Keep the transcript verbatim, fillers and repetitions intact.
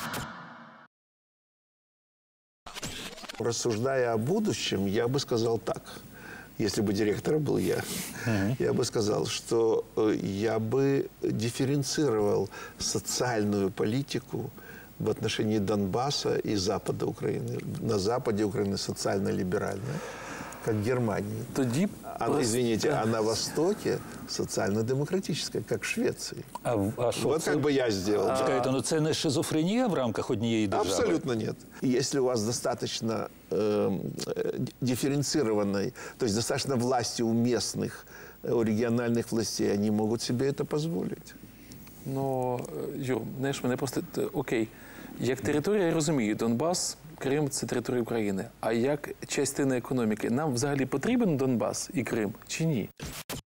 Рассуждая о будущем, я бы сказал так. Если бы директором был я, uh-huh. я бы сказал, что я бы дифференцировал социальную политику в отношении Донбасса и Запада Украины. На Западе Украины социально-либеральная, как Германия. Тоді а, просто... Извините, а на Востоке социально-демократическая, как в Швеции. А, а що вот це? как бы я сделал. А, чекайте, ну це не шизофренія в рамках однієї держави? Абсолютно нет. Если у вас достаточно э, дифференцированной, то есть достаточно власти у местных, у региональных властей, они могут себе это позволить. Ну, Юр, знаєш, мене просто, окей, як територія, я розумію, Донбас, Крим – це територія України. А як частина економіки, нам взагалі потрібен Донбас і Крим чи ні?